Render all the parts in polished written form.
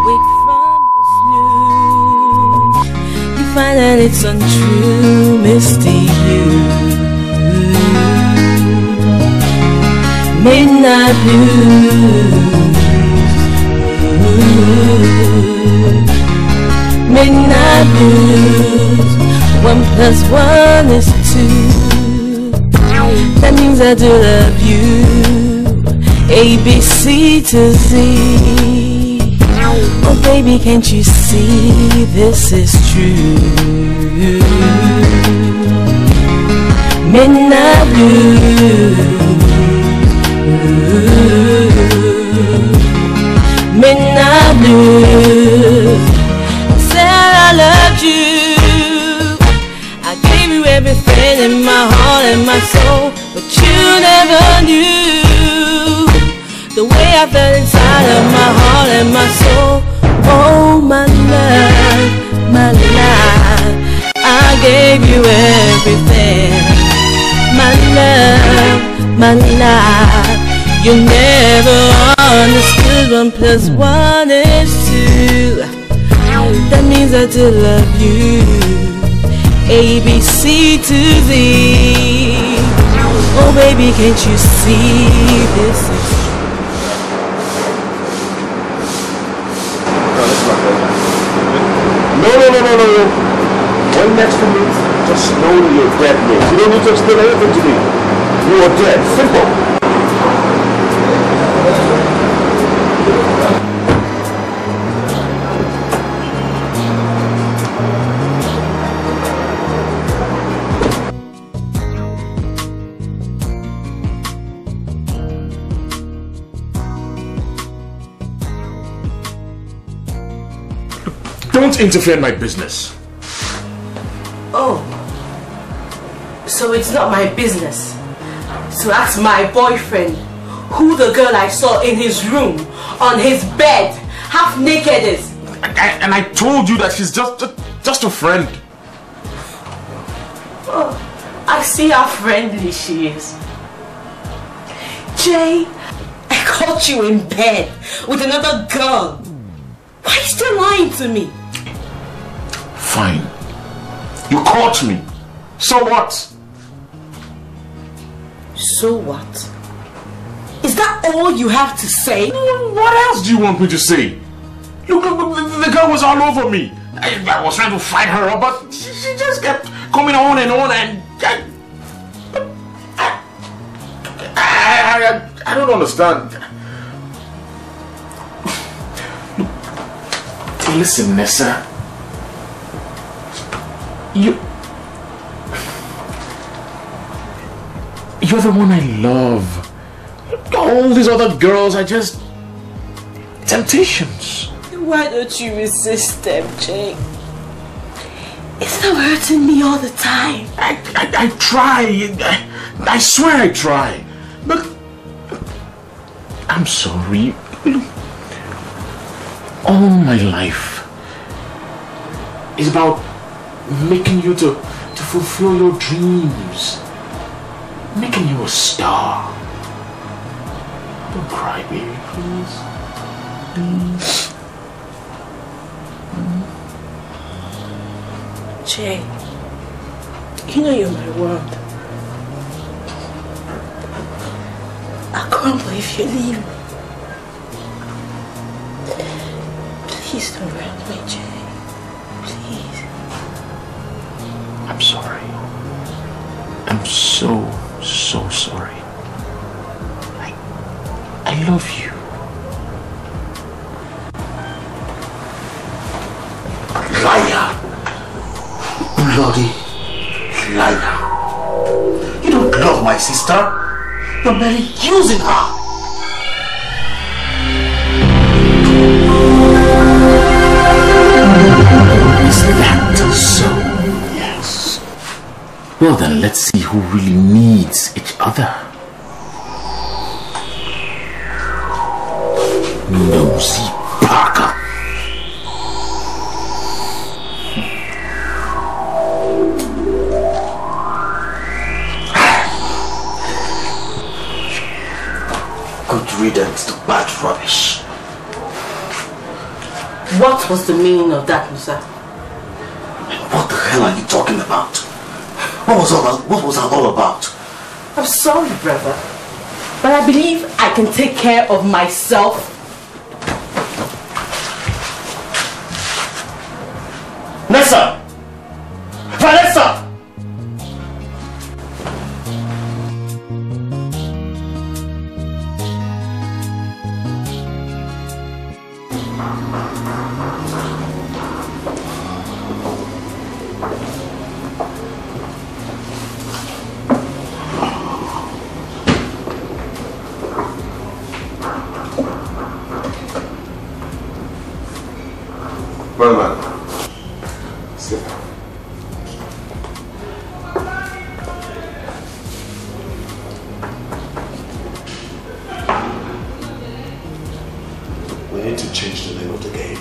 Wake from your snooze, you find that it's untrue, misty you. Midnight blues, midnight blues. 1 plus 1 is 2. That means I do love you. A, B, C to Z. Oh baby, can't you see this is true? Midnight blues, midnight blues. I said I loved you, I gave you everything in my heart and my soul, but you never knew the way I felt inside of my heart and my soul. Oh my love, my life, I gave you everything. My love, my life, you never understood. 1 plus 1 is 2. That means I do love you. A, B, C to Z. Oh baby, can't you see this is true? No. When next to me, just know that you're dead, mate. You don't need to explain anything to me. You are dead. Simple. Don't interfere in my business. Oh, so it's not my business to ask my boyfriend who the girl I saw in his room, on his bed, half naked is. And I told you that she's just a friend. Oh, I see how friendly she is. Jay, I caught you in bed with another girl. Why are you still lying to me? Fine. You caught me. So what? So what? Is that all you have to say? What else do you want me to say? Look, the girl was all over me. I was trying to fight her up, but she just kept coming on and on, and I don't understand. Look, listen, Nessa. You're the one I love. All these other girls are just temptations. Why don't you resist them, Jay? It's not hurting me all the time. I try. I swear I try. But I'm sorry. All my life is about making you to fulfill your dreams. Making you a star. Don't cry, baby, please. Please. Jay, you know you're my world. I'll crumble if you leave me. Please don't hurt me, Jay. Please. I'm sorry. I'm so sorry. I love you. Liar! Bloody liar! You don't love my sister. You're merely using her. Is that so? Yes. Well then, let's see who really needs each other. Nosy Parker. Good riddance to bad rubbish. What was the meaning of that, Musa? What the hell are you talking about? What was that all about? I'm sorry, brother, but I believe I can take care of myself. Vanessa! Vanessa! Well, man. Sit down. We need to change the name of the game.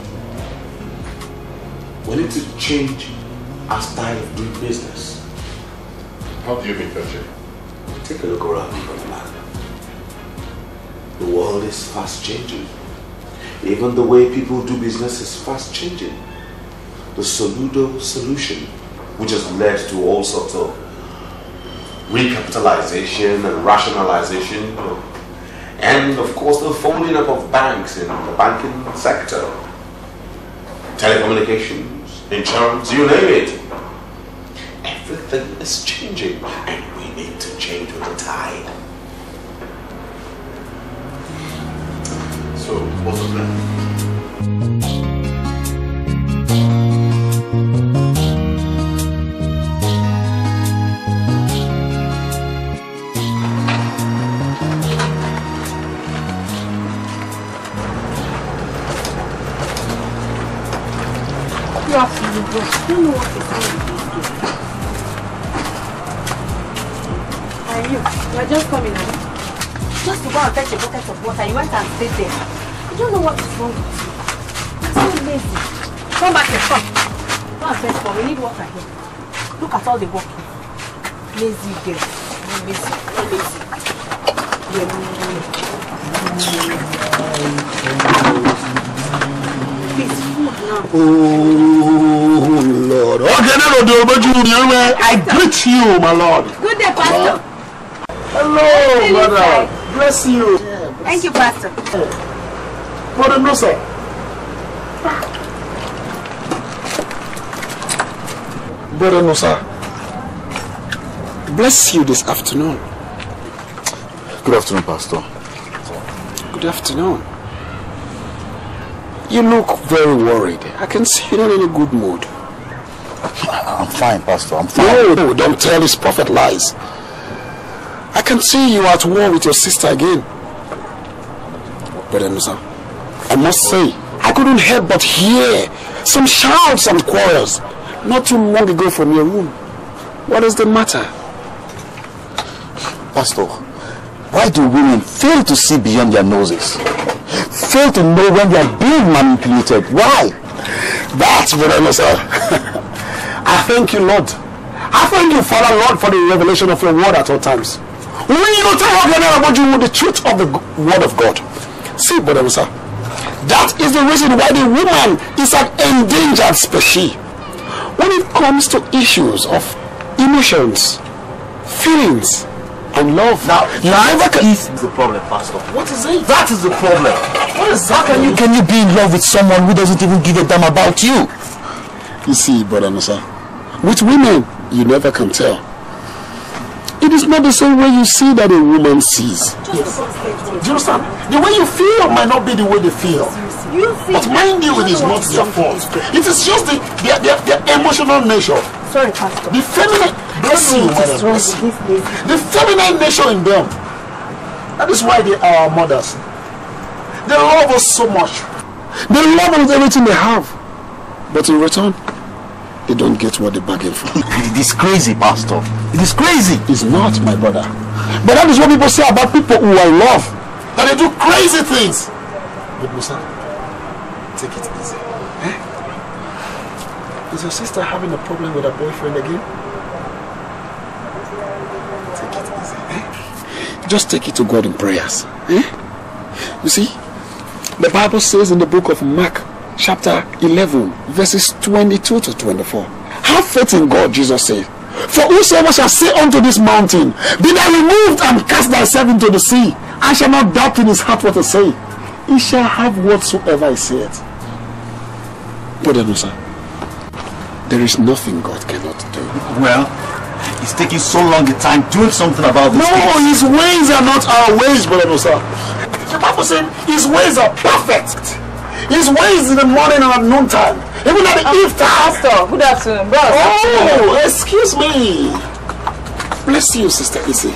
We need to change our style of doing business. How do you mean, Catchy? Take a look around you, brother man. The world is fast changing. Even the way people do business is fast changing. The Soludo solution, which has led to all sorts of recapitalization and rationalization, and of course the folding up of banks in the banking sector, telecommunications, insurance, you name it. Everything is changing, and we need to change with the tide. So, what's the plan? You have to do this. You know what is wrong with this game. And you're just coming out. Just to go and fetch a bucket of water, you went and stayed there. You don't know what is wrong with you. You're so lazy. Come back here, come. Go and fetch for. We need water here. Look at all the work here. Lazy girl. You're lazy. You're lazy. Please, food now. Oh, Lord. Okay, no, I greet you, my Lord. Good day, Pastor. Hello, brother. Bless you. Thank you, Pastor. Brother Musa. Brother Musa. Bless you this afternoon. Good afternoon, Pastor. Good afternoon. You look very worried. I can see you're not in a good mood. I'm fine, Pastor. I'm fine. No, don't tell his prophet lies. I can see you at war with your sister again. Brother Musa, I must say, I couldn't help but hear some shouts and quarrels not too long ago from your room. What is the matter? Pastor, why do women fail to see beyond their noses? Fail to know when they are being manipulated? Why? That's Brother Musa. I thank you, Lord. I thank you, Father, Lord, for the revelation of your word at all times. When you tell about you with the truth of the word of God. See, Brother Musa, that is the reason why the woman is an endangered species. When it comes to issues of emotions, feelings, and love. Now is the problem, Pastor. What is it? That is the problem. What is that? How can you be in love with someone who doesn't even give a damn about you? You see, Brother Musa, with women, you never can tell. It is not the same way you see that a woman sees. Yes. Do you understand? The way you feel might not be the way they feel. But mind you, it is not their fault. It is just their emotional nature. Sorry, Pastor. The feminine, bless you, bless you. The feminine nature in them. That is why they are our mothers. They love us so much. They love us with everything they have. But in return, they don't get what they bargain for. It is crazy, Pastor. It is crazy. It's not, my brother. But that is what people say about people who are in love. That they do crazy things. But Musa, take it easy. Is your sister having a problem with her boyfriend again? Take it easy. Just take it to God in prayers. You see, the Bible says in the book of Mark chapter 11, verses 22 to 24. Have faith in God, Jesus said. For whosoever shall say unto this mountain, be thou removed and cast thyself into the sea, and shall not doubt in his heart what to say, he shall have whatsoever he saith. Brother Musa, there is nothing God cannot do. Well, it's taking so long a time doing something about this. No, his ways are not our ways, Brother Musa. The Bible says his ways are perfect. His ways in the morning and at noontime, even at the eve time. Pastor, good afternoon, bro. Oh, excuse me. Bless you, Sister Issy.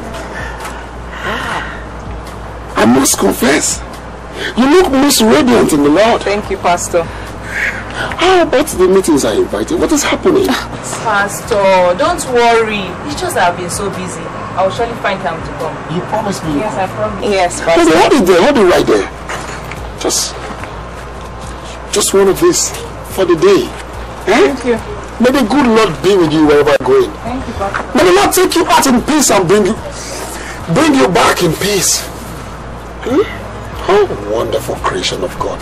I must confess, you look most radiant in the Lord. Thank you, Pastor. How about the meetings I invited? What is happening? Pastor, don't worry. It's just that I've been so busy. I will surely find time to come. You promised me. Yes, I promise. Yes, Hold Pastor. it, hold it there, hold it right there. Just one of this for the day. Thank you. May the good Lord be with you wherever you're going. Thank you, Pastor. May the Lord take you out in peace and bring you back in peace. How wonderful creation of God.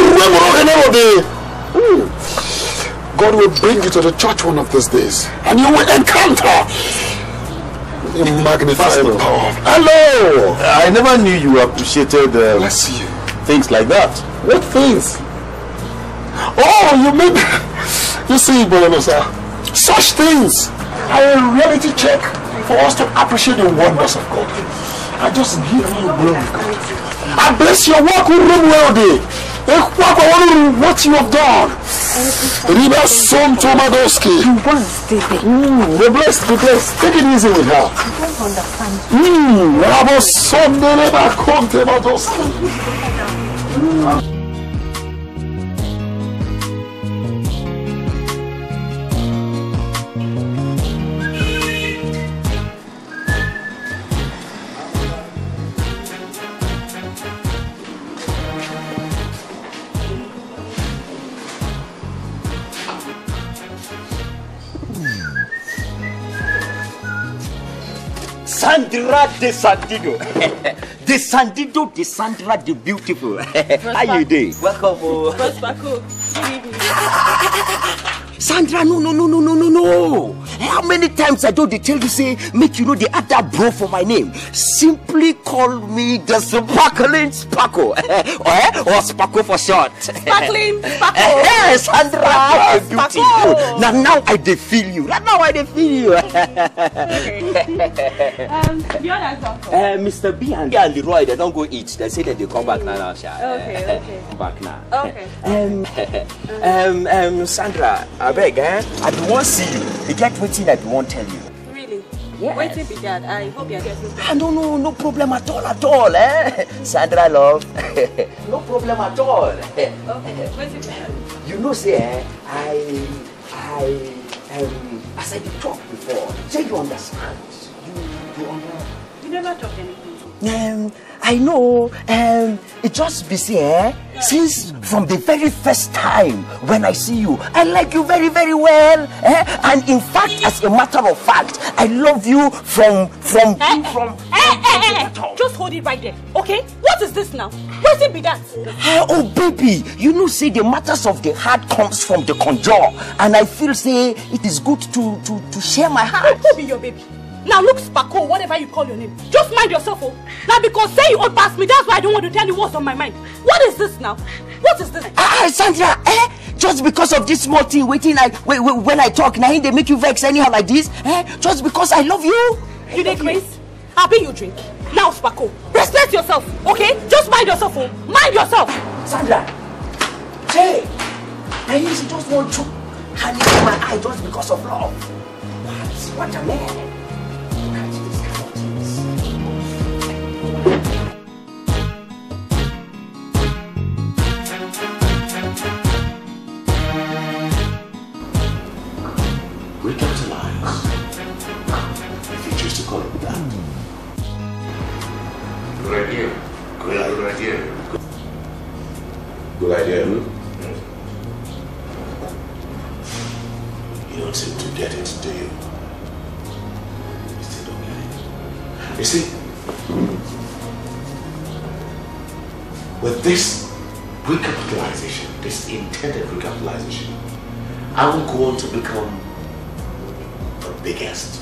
God will bring you to the church one of these days, and you will encounter the magnified power. Hello! I never knew you appreciated Bless you. things like that. What things? Oh, you mean, you see, Brother, such things are a reality check for us to appreciate the wonders of God. I just give you glory, God. I bless your work with well day. What you have done. Riba Son Tomadoski. Be blessed, be blessed. Take it easy with her. I don't understand. Rabo Son Deleba Conte Madoski. Sandra de Sandido. De Sandido, de Sandra the beautiful. How you doing? Welcome. First, Paco. Good evening. Sandra, no. How many times I do they tell you say make you know they add that bro for my name? Simply call me the sparkling Sparkle, or Sparkle for short. Sparkling Sparkle. Sandra, beautiful. Now I dey feel you. Mr. B and Leroy, they don't go eat. They say that they come back now. Okay. Come back now. Okay. Sandra, I beg, I don't want to see you. You get waiting, I don't want to tell you. Really? Yes. Waiting be that. I hope you're getting No problem at all, Sandra, love. No problem at all. Okay. Waiting be that. You know, say, as I did talk before, say you understand. You understand. You never talk anything. I know, it just be say, since from the very first time when I see you, I like you very, very well, and in fact, as a matter of fact, I love you from. Just hold it right there, okay? What is this now? Where's it be that? Oh baby, you know say the matters of the heart comes from the conjure, and I feel say it is good to share my heart. Who be your baby? Now look, Sparkle, whatever you call your name, just mind yourself, oh. Now because say you old past me, that's why I don't want to tell you what's on my mind. What is this now? What is this? Sandra, just because of this small thing, when I talk, now they make you vex anyhow like this, just because I love you. You take grace? I'll be you drink. Now, Sparkle, respect yourself, okay? Just mind yourself, oh. Mind yourself. Sandra, hey, I used to just want to hand it in my eye just because of love. What a man. Recapitalize, if you choose to call it that. Good idea. Good idea. Good idea, You don't seem to get it, do you? You still don't get it. You see, with this recapitalization, this intended recapitalization, I will go on to become the biggest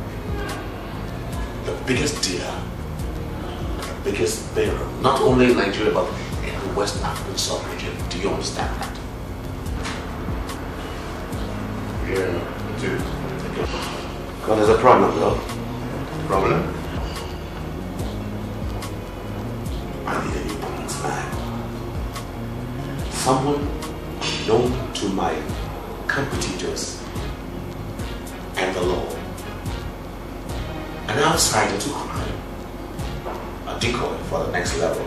dealer, the biggest bearer, not only in Nigeria but in the West African sub-region. Do you understand that? Yeah, I do. Well, there's a problem, though. Problem? I need a new woman's man. Someone known to my competitors and the law. An outsider to crime. A decoy for the next level.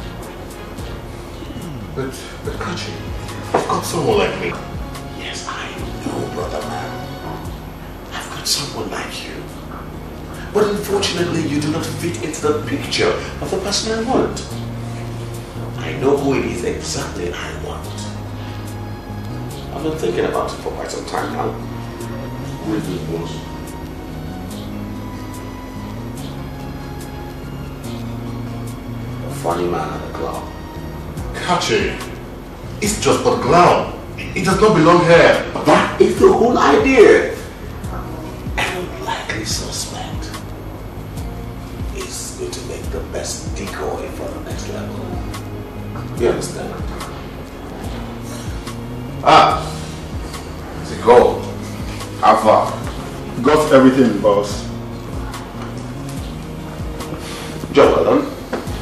But Catchy, I've got someone like me. Yes, I know, brother man. I've got someone like you. But unfortunately, you do not fit into the picture of the person I want. I know who it is exactly I want. I've been thinking about it for quite some time now. Who is this boss? A funny man at the club. Catchy, it's just but clown. It does not belong here. That is the whole idea. An unlikely suspect is going to make the best decoy for the next level. You understand? Ah, it's a goal. How far? Got everything, boss. Job well done.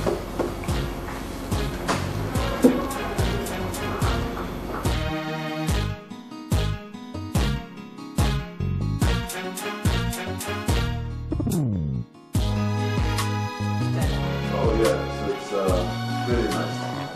Oh yeah, so it's really nice.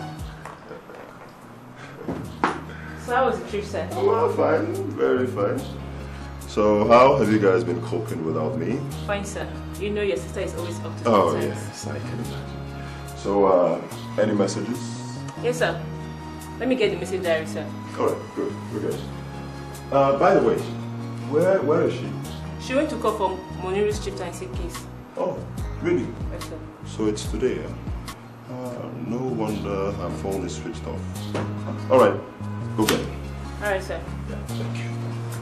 So how was the trip, sir? Well, fine, very fine. So how have you guys been coping without me? Fine, sir. You know your sister is always up to Oh sometimes. yes, I can imagine. So any messages? Yes, sir. Let me get the message diary, sir. Alright, good, we're good. By the way, where is she? She went to call for Moniru's chapter and sick case. Oh, really? Yes, sir. So it's today, yeah? No wonder her phone is switched off. Alright, go get it. Alright, sir. Yeah, thank you.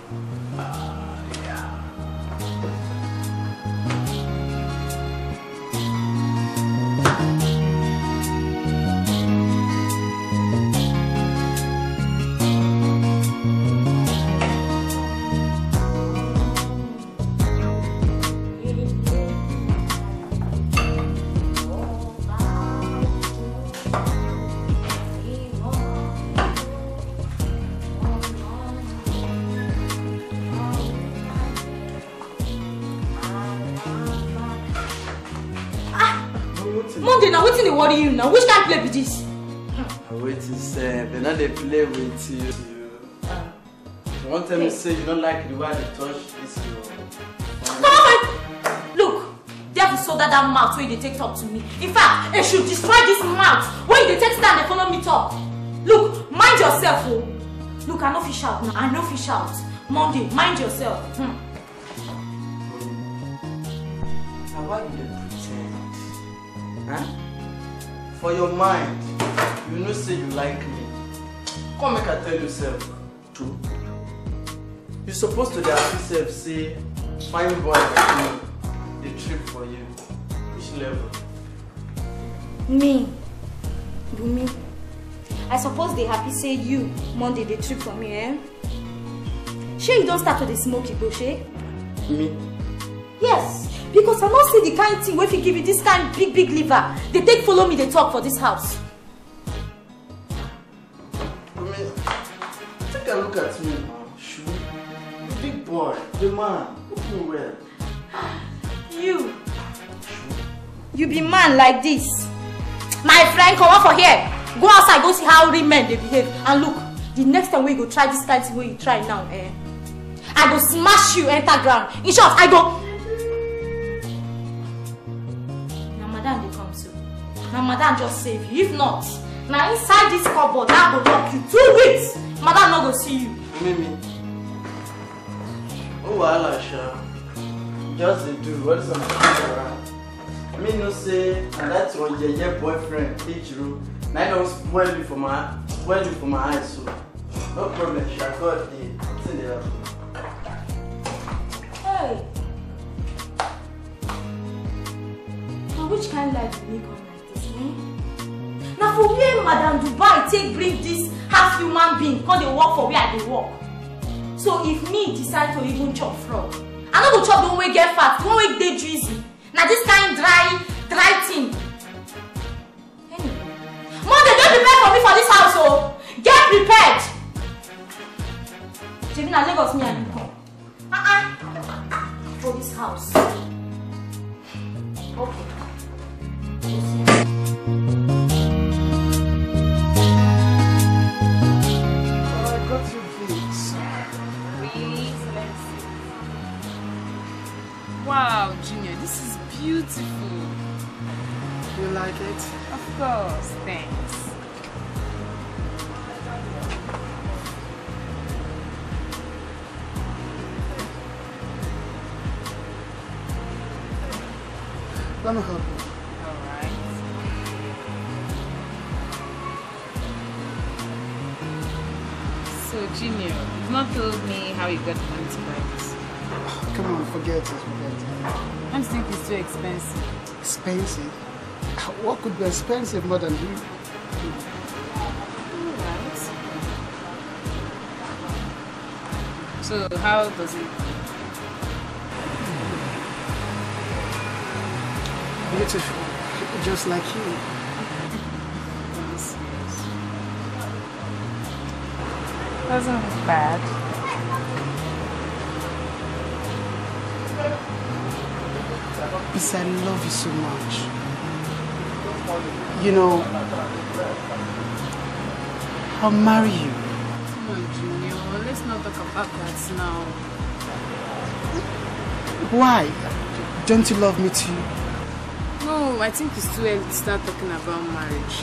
Monday, now what's in the worry you now? Which kind of play be this? Wait to say, they not they play with you. You want them to say you don't like the way they touch this. Come on! Look, they have so that mouth where they take talk to me. In fact, they should destroy this mouth where they take stand and follow me talk. Look, mind yourself, oh. Look, I know fish out now. I know fish out. Monday, mind yourself. Now why you dey pretend? Huh? For your mind, you know say you like me. Come make I tell yourself true. You supposed to have yourself say fine boy like me, the trip for you. Which level? Me, Bunmi. I suppose they happy say you Monday the trip for me, eh? Sure you don't start to the smoky bush, eh? Me? Yes, because I don't see the kind thing where if you give you this kind big liver, they take follow me, they talk for this house. Me, take a look at me now. Shoo. The big boy, the man, look me well. You be man like this. My friend, come on for here. Go outside, go see how real men they behave. And look, the next time we go try this kind of thing where you try now, eh? I go smash you, enter ground. In short, I go. Now, madam, they come soon. Now, madam, just save you. If not, now inside this cupboard, now go lock you 2 weeks. Madam, not go see you. Mimi. Oh, well, Asha. Just they do. What is on the around? Me no say, and that's one your boyfriend, Ejiro, I know spoil you for my eyes, so no problem. She got it's in there. Hey. Now which kind of life you make on like this, eh? Now for where Madame Dubai take bring this half human being because they work for where they work. So if me decide to even chop frog, I no go chop the one way get fat, the one way dey juicy. Now this kind dry thing. Anyway, Mother, get prepared for me for this house, oh! Get prepared. Jimmy, now Lagos me and you come. For this house. Okay. Wow, Junior, this is beautiful. You like it? Of course, thanks. Let me help you. Alright. So, Junior, you've not told me how you got money to buy this. Come on, forget it. I think it's too expensive. Expensive? What could be expensive more than you? Alright. So, how does it? Beautiful, just like you. Doesn't look bad. Because I love you so much. You know, I'll marry you. Come on, Junior, let's not talk about that now. Why? Don't you love me too? No, I think it's too early to start talking about marriage.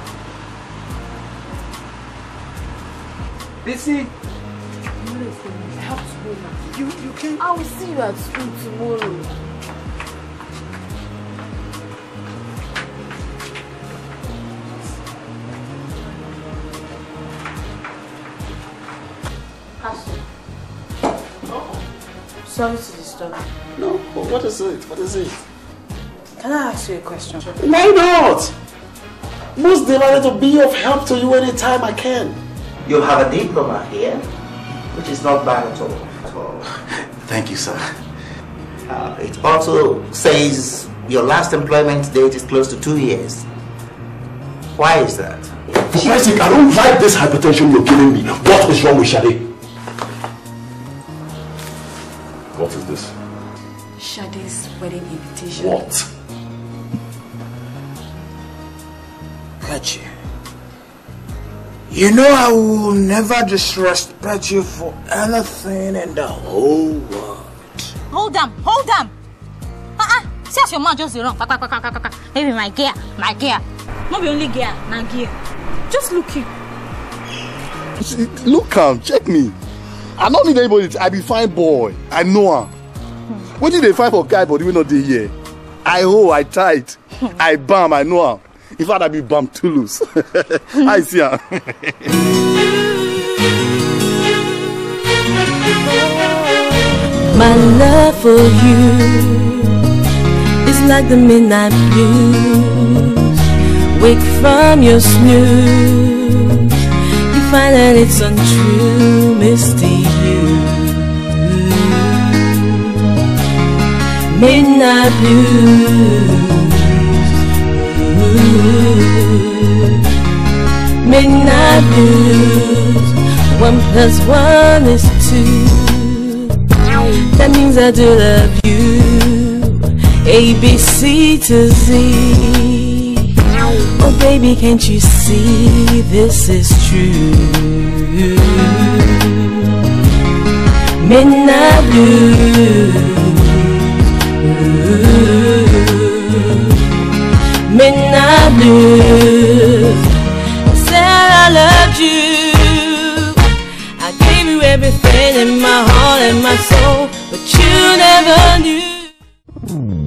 Listen, I have to go now. you can. I will see you at school tomorrow. Sorry to disturb you. No, what is it? What is it? Can I ask you a question? Why not? Most delighted to be of help to you anytime I can. You have a diploma here, which is not bad at all. Thank you, sir. It also says your last employment date is close to 2 years. Why is that? For Christ's sake, I don't like this hypertension you're giving me. What is wrong with Shade? What is this? Shade's wedding invitation. What? Catchy. You know I will never disrespect you for anything in the whole world. Hold on. See as your man just wrong. Maybe my gear. Not be only gear, my gear. Just look here. Look, check me. I don't need anybody. I be fine boy. I know her. What did they find for guy body we not dey here? I hold, I tight, I bam, I know her. In fact, I be bam too loose. I see her. My love for you is like the midnight blues. Wake from your snooze, you find that it's untrue, misty you. Midnight blues, midnight blues. 1 + 1 is 2. That means I do love you. A, B, C to Z. Oh baby, can't you see this is true? Midnight blues, midnight blues. I said I loved you, I gave you everything in my heart and my soul, but you never knew.